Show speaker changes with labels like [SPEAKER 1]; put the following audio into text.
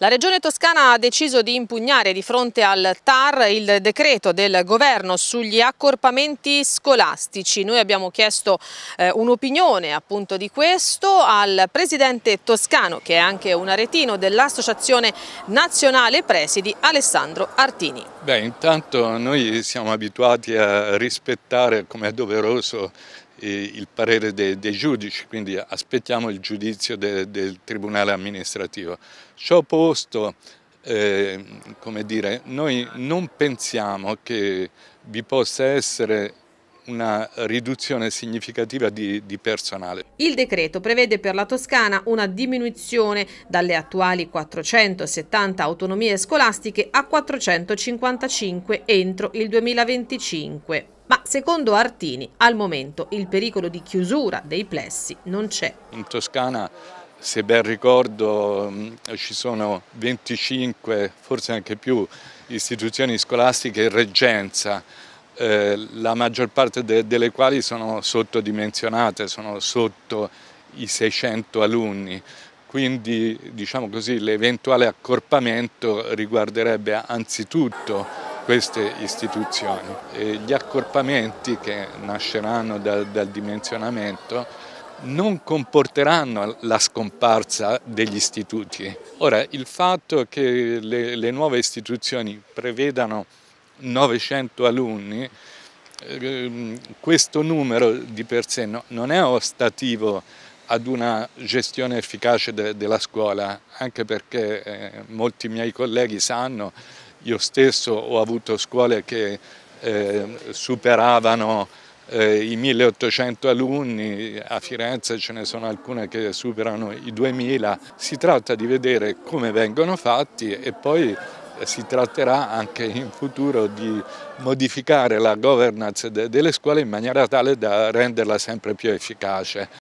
[SPEAKER 1] La Regione Toscana ha deciso di impugnare di fronte al TAR il decreto del governo sugli accorpamenti scolastici. Noi abbiamo chiesto un'opinione appunto di questo al presidente toscano, che è anche un aretino dell'Associazione Nazionale Presidi, Alessandro Artini.
[SPEAKER 2] Intanto noi siamo abituati a rispettare, come è doveroso, il parere dei giudici, quindi aspettiamo il giudizio del Tribunale amministrativo. Ciò posto, come dire, noi non pensiamo che vi possa essere una riduzione significativa di personale.
[SPEAKER 1] Il decreto prevede per la Toscana una diminuzione dalle attuali 470 autonomie scolastiche a 455 entro il 2025. Ma secondo Artini, al momento il pericolo di chiusura dei plessi non c'è.
[SPEAKER 2] In Toscana, se ben ricordo, ci sono 25, forse anche più, istituzioni scolastiche in reggenza, la maggior parte delle quali sono sottodimensionate, sono sotto i 600 alunni. Quindi, diciamo così, l'eventuale accorpamento riguarderebbe anzitutto queste istituzioni. Gli accorpamenti che nasceranno dal dimensionamento non comporteranno la scomparsa degli istituti. Ora, il fatto che le nuove istituzioni prevedano 900 alunni, questo numero di per sé non è ostativo ad una gestione efficace della scuola, anche perché molti miei colleghi sanno, io stesso ho avuto scuole che superavano i 1800 alunni, a Firenze ce ne sono alcune che superano i 2000, si tratta di vedere come vengono fatti e poi si tratterà anche in futuro di modificare la governance delle scuole in maniera tale da renderla sempre più efficace.